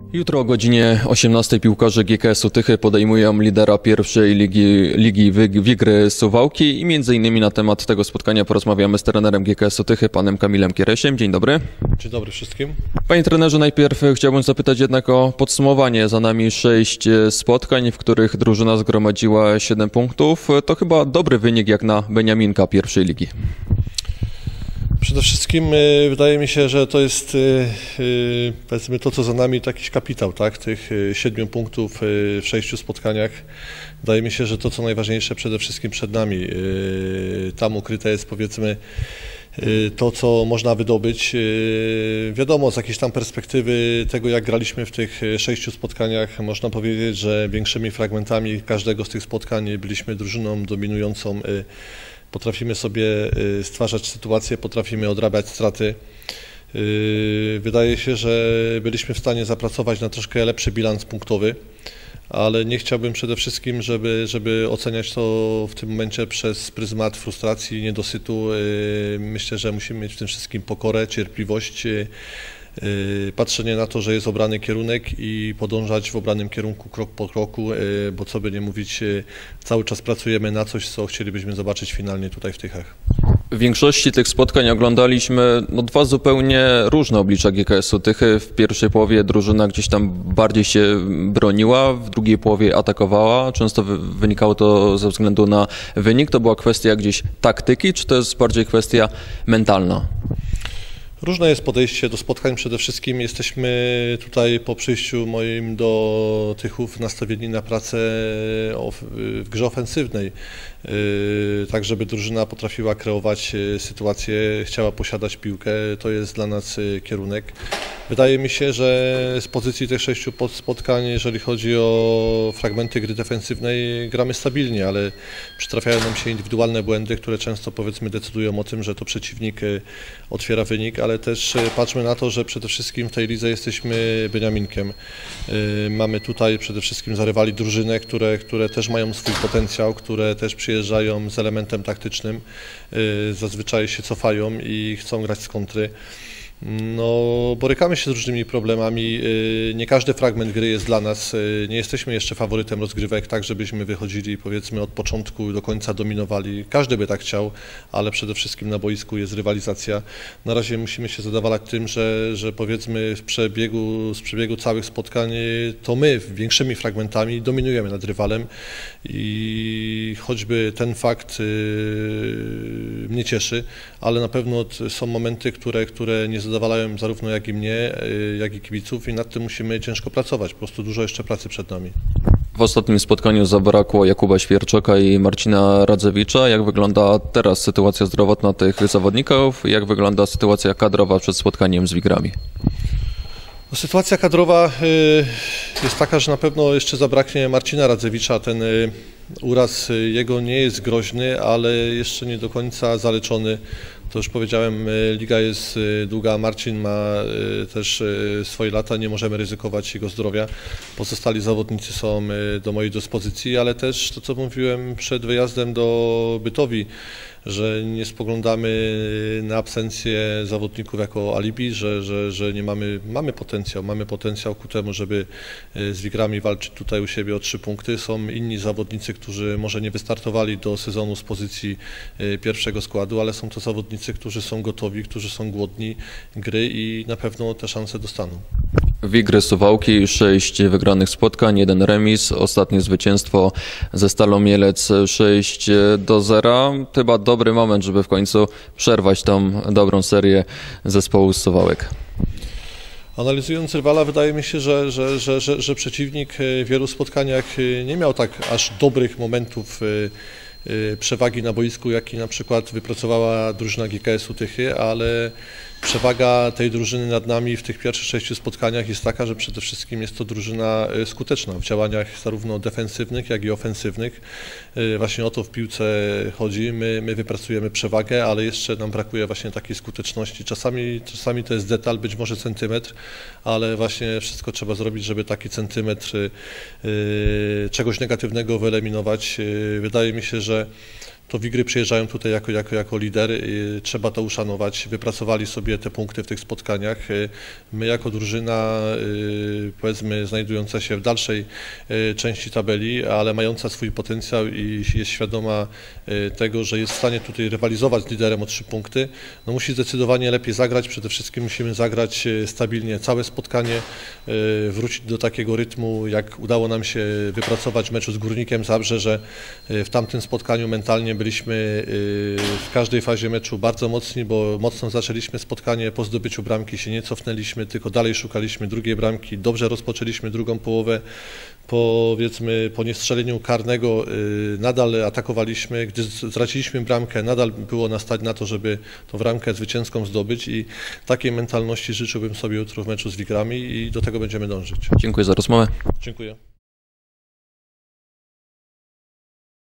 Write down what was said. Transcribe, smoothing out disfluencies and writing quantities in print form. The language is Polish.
Jutro o godzinie 18 piłkarze GKS-u Tychy podejmują lidera pierwszej ligi Wigry Suwałki i m.in. na temat tego spotkania porozmawiamy z trenerem GKS-u Tychy, panem Kamilem Kieresiem. Dzień dobry. Dzień dobry wszystkim. Panie trenerze, najpierw chciałbym zapytać jednak o podsumowanie. Za nami 6 spotkań, w których drużyna zgromadziła 7 punktów. To chyba dobry wynik jak na beniaminka pierwszej ligi. Przede wszystkim wydaje mi się, że to jest powiedzmy to, co za nami, jakiś kapitał, tak? Tych 7 punktów w 6 spotkaniach. Wydaje mi się, że to, co najważniejsze przede wszystkim przed nami. Tam ukryte jest, powiedzmy, to, co można wydobyć. Wiadomo, z jakiejś tam perspektywy tego, jak graliśmy w tych 6 spotkaniach, można powiedzieć, że większymi fragmentami każdego z tych spotkań byliśmy drużyną dominującą. Potrafimy sobie stwarzać sytuacje, potrafimy odrabiać straty. Wydaje się, że byliśmy w stanie zapracować na troszkę lepszy bilans punktowy, ale nie chciałbym przede wszystkim, żeby oceniać to w tym momencie przez pryzmat frustracji, niedosytu. Myślę, że musimy mieć w tym wszystkim pokorę, cierpliwość, patrzenie na to, że jest obrany kierunek i podążać w obranym kierunku krok po kroku, bo co by nie mówić, cały czas pracujemy na coś, co chcielibyśmy zobaczyć finalnie tutaj w Tychach. W większości tych spotkań oglądaliśmy dwa zupełnie różne oblicza GKS-u Tychy. W pierwszej połowie drużyna gdzieś tam bardziej się broniła, w drugiej połowie atakowała. Często wynikało to ze względu na wynik. To była kwestia gdzieś taktyki, czy to jest bardziej kwestia mentalna? Różne jest podejście do spotkań. Przede wszystkim jesteśmy tutaj po przyjściu moim do Tychów nastawieni na pracę w grze ofensywnej, tak żeby drużyna potrafiła kreować sytuację, chciała posiadać piłkę. To jest dla nas kierunek. Wydaje mi się, że z pozycji tych 6 spotkań, jeżeli chodzi o fragmenty gry defensywnej, gramy stabilnie, ale przytrafiają nam się indywidualne błędy, które często, powiedzmy, decydują o tym, że to przeciwnik otwiera wynik, ale też patrzmy na to, że przede wszystkim w tej lidze jesteśmy beniaminkiem. Mamy tutaj przede wszystkim za rywali drużynę, które też mają swój potencjał, które też przyjeżdżają z elementem taktycznym, zazwyczaj się cofają i chcą grać z kontry. No, borykamy się z różnymi problemami, nie każdy fragment gry jest dla nas, nie jesteśmy jeszcze faworytem rozgrywek, tak żebyśmy wychodzili, powiedzmy, od początku do końca dominowali. Każdy by tak chciał, ale przede wszystkim na boisku jest rywalizacja. Na razie musimy się zadowalać tym, że powiedzmy z przebiegu całych spotkań to my większymi fragmentami dominujemy nad rywalem i choćby ten fakt mnie cieszy, ale na pewno są momenty, które nie zadowalają zarówno jak i mnie, jak i kibiców i nad tym musimy ciężko pracować. Po prostu dużo jeszcze pracy przed nami. W ostatnim spotkaniu zabrakło Jakuba Świerczoka i Marcina Radzewicza. Jak wygląda teraz sytuacja zdrowotna tych zawodników? Jak wygląda sytuacja kadrowa przed spotkaniem z Wigrami? No, sytuacja kadrowa jest taka, że na pewno jeszcze zabraknie Marcina Radzewicza. Ten uraz jego nie jest groźny, ale jeszcze nie do końca zaleczony. To już powiedziałem, liga jest długa, Marcin ma też swoje lata, nie możemy ryzykować jego zdrowia. Pozostali zawodnicy są do mojej dyspozycji, ale też to, co mówiłem przed wyjazdem do Bytowi, że nie spoglądamy na absencję zawodników jako alibi, że nie mamy potencjał ku temu, żeby z Wigrami walczyć tutaj u siebie o 3 punkty. Są inni zawodnicy, którzy może nie wystartowali do sezonu z pozycji pierwszego składu, ale są to zawodnicy, którzy są gotowi, którzy są głodni gry i na pewno te szanse dostaną. Wigry Suwałki, 6 wygranych spotkań, 1 remis, ostatnie zwycięstwo ze Stalą Mielec 6-0. Chyba dobry moment, żeby w końcu przerwać tą dobrą serię zespołu z Suwałek. Analizując rywala, wydaje mi się, że przeciwnik w wielu spotkaniach nie miał tak aż dobrych momentów przewagi na boisku, jaki na przykład wypracowała drużyna GKS-u Tychy, ale przewaga tej drużyny nad nami w tych pierwszych 6 spotkaniach jest taka, że przede wszystkim jest to drużyna skuteczna w działaniach zarówno defensywnych, jak i ofensywnych. Właśnie o to w piłce chodzi. My wypracujemy przewagę, ale jeszcze nam brakuje właśnie takiej skuteczności. Czasami to jest detal, być może centymetr, ale właśnie wszystko trzeba zrobić, żeby taki centymetr czegoś negatywnego wyeliminować. Wydaje mi się, że to Wigry przyjeżdżają tutaj jako lider. Trzeba to uszanować. Wypracowali sobie te punkty w tych spotkaniach. My jako drużyna, powiedzmy, znajdująca się w dalszej części tabeli, ale mająca swój potencjał i jest świadoma tego, że jest w stanie tutaj rywalizować z liderem o 3 punkty, no musi zdecydowanie lepiej zagrać. Przede wszystkim musimy zagrać stabilnie całe spotkanie, wrócić do takiego rytmu, jak udało nam się wypracować w meczu z Górnikiem Zabrze, że w tamtym spotkaniu mentalnie byliśmy w każdej fazie meczu bardzo mocni, bo mocno zaczęliśmy spotkanie, po zdobyciu bramki się nie cofnęliśmy, tylko dalej szukaliśmy drugiej bramki, dobrze rozpoczęliśmy drugą połowę, powiedzmy po niestrzeleniu karnego nadal atakowaliśmy, gdy straciliśmy bramkę, nadal było nas stać na to, żeby tą bramkę zwycięską zdobyć i takiej mentalności życzyłbym sobie jutro w meczu z Wigrami i do tego będziemy dążyć. Dziękuję za rozmowę. Dziękuję.